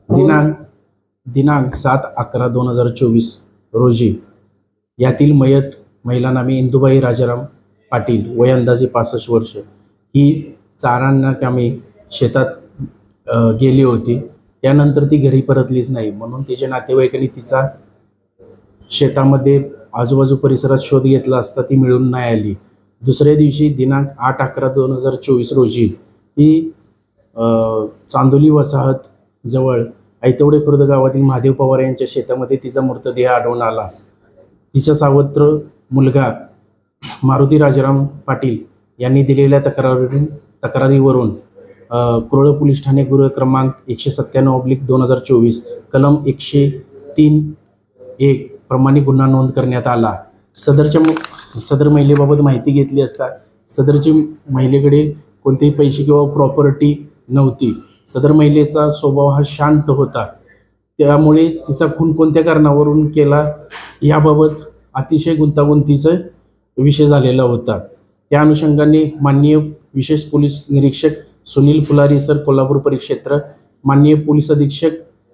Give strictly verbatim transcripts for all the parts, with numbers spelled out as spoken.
दिनांक दिनांक सात अकरा दोन हजार चोवीस रोजी यातील मयत महिला नामे इंदुबाई राजाराम पाटील, वय अंदाजे पासष्ट वर्ष, ही चारा कामी शेतात अ, गेली होती. त्यानंतर ती घरी परतलीच नाही, म्हणून तिच्या नातेवाईकांनी तिचा शेतामध्ये आजूबाजू परिसरात शोध घेतला असता ती मिळून नाही आली. दुसऱ्या दिवशी दिनांक आठ अकरा दोन हजार चोवीस रोजी ती अ, चांदोली वसाहत जवळ ऐतवडे खुर्द गावातील महादेव पवार यांच्या शेतामध्ये तिचा मृतदेह आढळून आला. तिचा सावत्र मुलगा मारुती राजाराम पाटील यांनी दिलेल्या तक्रारीवरून तक्रारीवरून कुरळ पोलीस ठाणे गुन्हा क्रमांक एकशे सत्त्याण्णव ऑब्लिक दोन हजार चोवीस कलम एकशे तीन एक प्रमाणे गुन्हा नोंद करण्यात आला. सदरच्या सदर महिलेबाबत माहिती घेतली असता सदरची महिलेकडे कोणतेही पैसे किंवा प्रॉपर्टी नव्हती. सदर महिलेचा स्वभाव हा शांत होता, त्यामुळे तिचा खून कोणत्या कारणावरून केला याबाबत अतिशय गुंतागुंतीचा विषय झालेला होता. त्या अनुषंगाने माननीय विशेष पोलीस निरीक्षक सुनील फुलारी सर, कोल्हापूर परिक्षेत्र, माननीय पोलीस अधीक्षक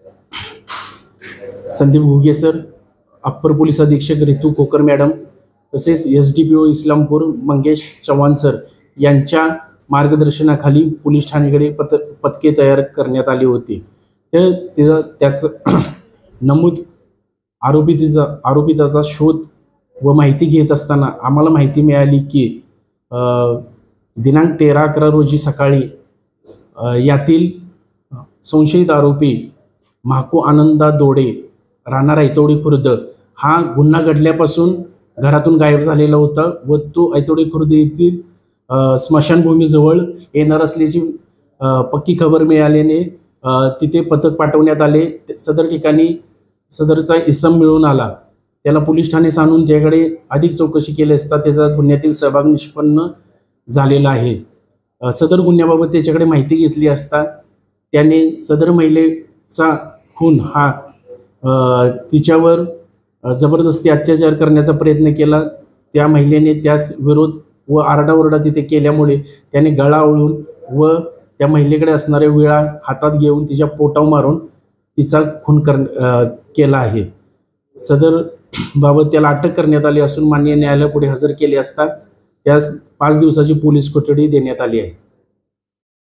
Sandeep Ghuge sir, upper police अधीक्षक रितू कोकर मॅडम, तसेच S D P O Islampur Mangesh Chavan sir यांच्या मार्गदर्शनाखाली पोलीस ठाण्याकडे पत पथके तयार करण्यात आली होती. ते तिचं त्याचं नमूद आरोपीचा आरोपिताचा शोध व माहिती घेत असताना आम्हाला माहिती मिळाली की दिनांक तेरा अकरा रोजी सकाळी यातील संशयित आरोपी महाकू आनंदा दोडे, राहणार ऐतवडे खुर्द, हा गुन्हा घडल्यापासून घरातून गायब झालेला होता व तो ऐतवडे खुर्द येथील स्मशानभूमीजवळ येणार असल्याची पक्की खबर मिळाल्याने तिथे पथक पाठवण्यात आले. सदर ठिकाणी सदरचा इसम मिळून आला. त्याला पोलीस ठाण्यास आणून त्याकडे अधिक चौकशी केली असता त्याचा गुन्ह्यातील सहभाग निष्पन्न झालेला आहे. सदर गुन्ह्याबाबत त्याच्याकडे माहिती घेतली असता त्याने सदर महिलेचा खून हा तिच्यावर जबरदस्ती अत्याचार करण्याचा प्रयत्न केला. त्या महिलेने त्यास विरोध व आरडाओरडा तिथे केल्यामुळे त्याने गळा आवळून व त्या महिलेकडे असणाऱ्या विळा हातात घेऊन तिच्या पोटावर मारून तिचा खून कर केला आहे. सदर बाबत त्याला अटक करण्यात आली असून माननीय न्यायालयापुढे हजर केले असता त्यास पाच दिवसाची पोलीस कोठडी देण्यात आली आहे.